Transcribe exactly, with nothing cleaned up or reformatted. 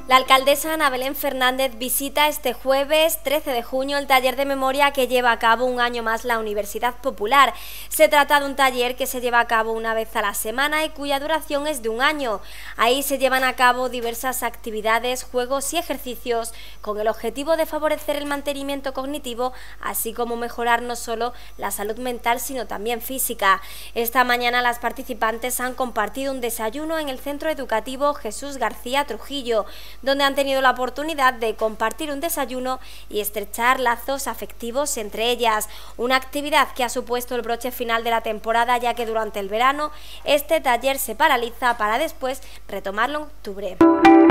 La alcaldesa Ana Belén Fernández visita este jueves trece de junio el taller de memoria que lleva a cabo un año más la Universidad Popular. Se trata de un taller que se lleva a cabo una vez a la semana y cuya duración es de un año. Ahí se llevan a cabo diversas actividades, juegos y ejercicios con el objetivo de favorecer el mantenimiento cognitivo, así como mejorar no solo la salud mental sino también física. Esta mañana las participantes han compartido un desayuno en el Centro Educativo Jesús García Trujillo, donde han tenido la oportunidad de compartir un desayuno y estrechar lazos afectivos entre ellas, una actividad que ha supuesto el broche final de la temporada, ya que durante el verano este taller se paraliza para después retomarlo en octubre.